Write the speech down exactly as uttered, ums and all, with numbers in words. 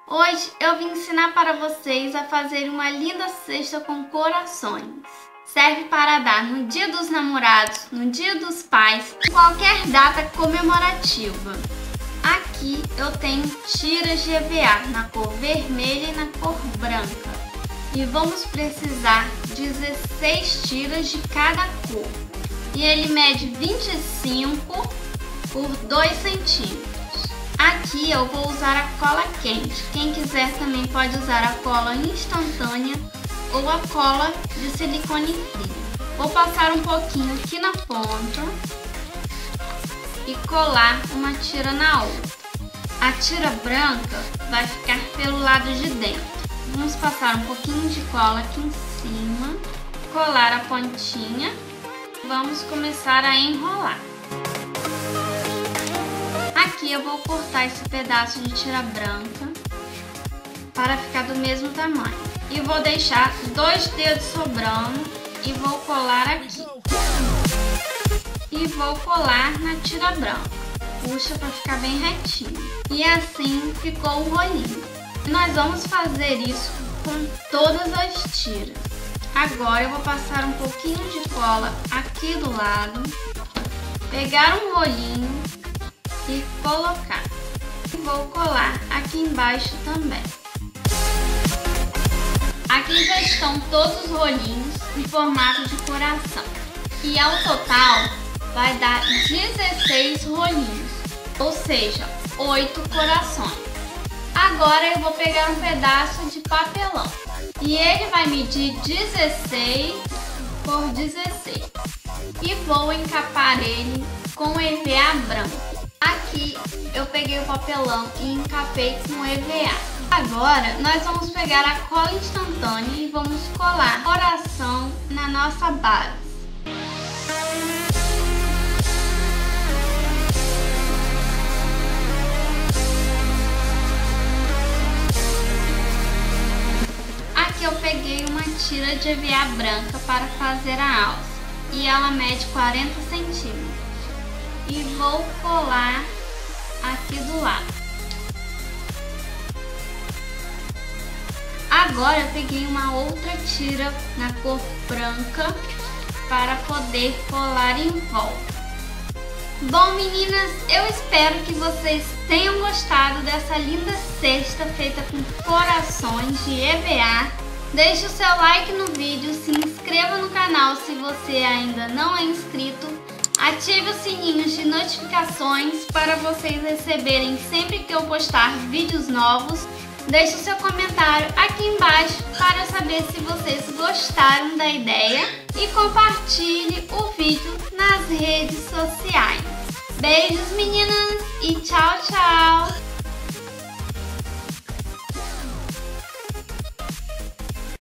Hoje eu vim ensinar para vocês a fazer uma linda cesta com corações. Serve para dar no Dia dos Namorados, no Dia dos Pais, qualquer data comemorativa. Aqui eu tenho tiras de E V A na cor vermelha e na cor branca. E vamos precisar de dezesseis tiras de cada cor. E ele mede vinte e cinco por dois centímetros. Aqui eu vou usar a cola quente. Quem quiser também pode usar a cola instantânea ou a cola de silicone frio. Vou passar um pouquinho aqui na ponta e colar uma tira na outra. A tira branca vai ficar pelo lado de dentro. Vamos passar um pouquinho de cola aqui em cima, colar a pontinha. Vamos começar a enrolar. Aqui eu vou cortar esse pedaço de tira branca para ficar do mesmo tamanho. E vou deixar dois dedos sobrando e vou colar aqui. E vou colar na tira branca. Puxa para ficar bem retinho. E assim ficou o rolinho. E nós vamos fazer isso com todas as tiras. Agora eu vou passar um pouquinho de cola aqui do lado, pegar um rolinho e colocar. E vou colar aqui embaixo também. Aqui já estão todos os rolinhos em formato de coração. E ao total vai dar dezesseis rolinhos, ou seja, oito corações. Agora eu vou pegar um pedaço de papelão. E ele vai medir dezesseis por dezesseis. E vou encapar ele com E V A branco. Aqui eu peguei o papelão e encapei com E V A. Agora nós vamos pegar a cola instantânea e vamos colar coração na nossa base. Aqui eu peguei uma tira de E V A branca para fazer a alça e ela mede quarenta centímetros. E vou colar aqui do lado. Agora eu peguei uma outra tira na cor branca para poder colar em volta. Bom, meninas, eu espero que vocês tenham gostado dessa linda cesta feita com corações de E V A. Deixe o seu like no vídeo, se inscreva no canal se você ainda não é inscrito. Ative os sininhos de notificações para vocês receberem sempre que eu postar vídeos novos. Deixe o seu comentário aqui embaixo para saber se vocês gostaram da ideia e compartilhe o vídeo nas redes sociais. Beijos, meninas, e tchau, tchau!